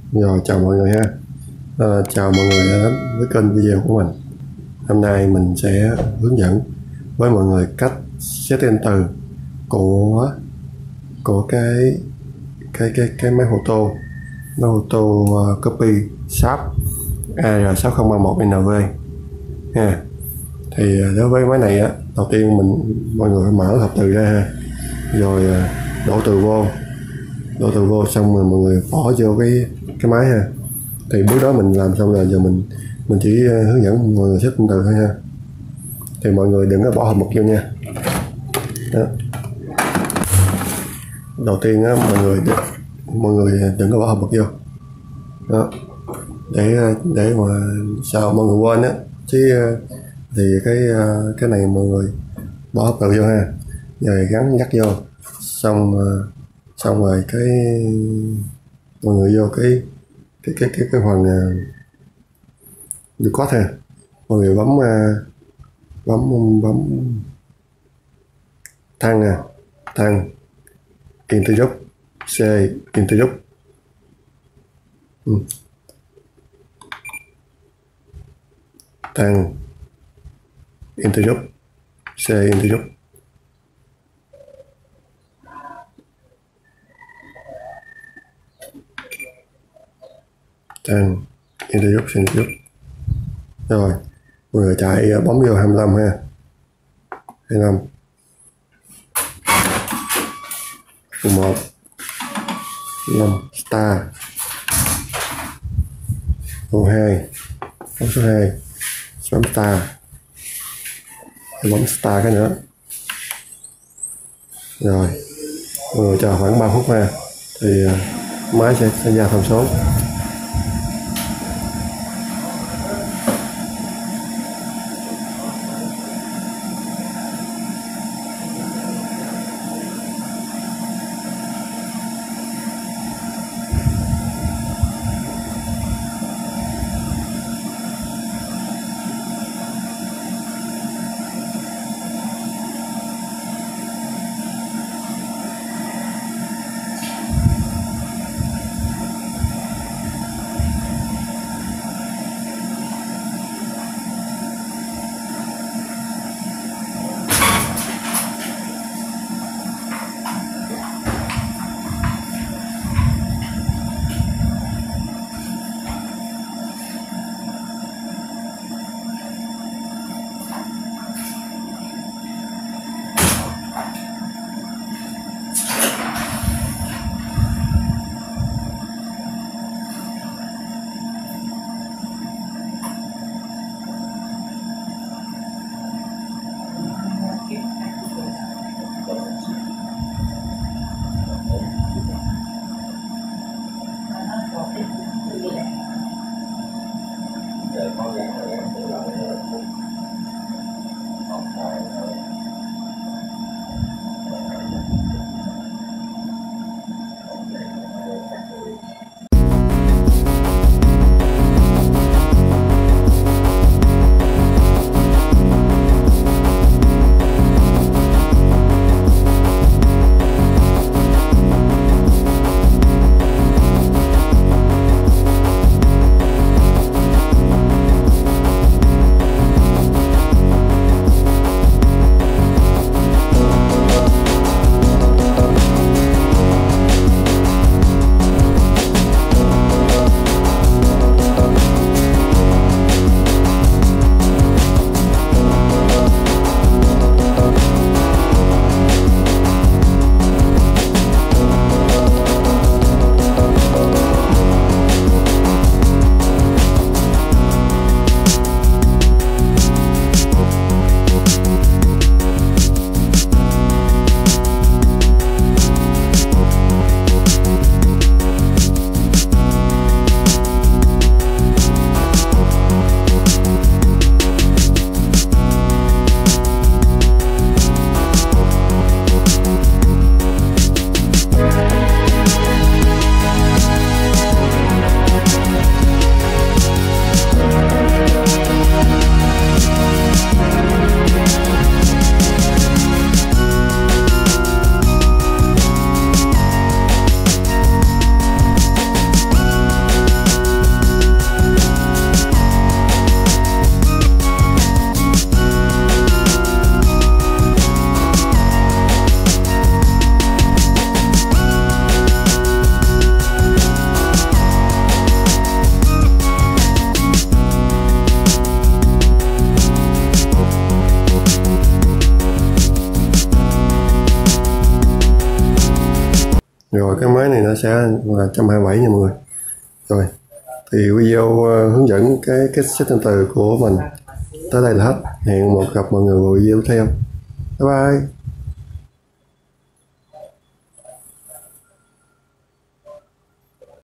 Rồi chào mọi người ha. Chào mọi người đã đến với kênh video của mình. Hôm nay mình sẽ hướng dẫn với mọi người cách set tên từ của cái máy photo copy Sharp AR6031NV ha. Thì đối với máy này á, đầu tiên mọi người phải mở hộp từ ra ha, rồi đổ từ vô xong rồi mọi người bỏ vô cái máy ha. Thì bước đó mình làm xong rồi, giờ mình chỉ hướng dẫn mọi người xếp từ thôi ha. Thì mọi người đừng có bỏ hộp mực vô nha. Đó. Đầu tiên á, mọi người đừng có bỏ hộp mực vô. Đó. Để mà sao mọi người quên á, chứ thì cái này mọi người bỏ hộp từ vô ha, rồi gắn dắt vô, xong rồi mọi người vô cái phần record ha. Mọi người bấm thăng interrupt C interrupt thăng interrupt C interrupt thăng interrupt. Rồi mọi người chạy bấm vô 25 ha, 25 1 5 star 2 bấm số 2 bấm star, bấm star cái nữa. Rồi mọi người chờ khoảng 3 phút ha, thì máy sẽ ra thông số. Rồi cái máy này nó sẽ là 127 nha mọi người. Rồi thì video hướng dẫn cái setting từ của mình tới đây là hết. Hẹn gặp mọi người vào video tiếp theo. Bye bye.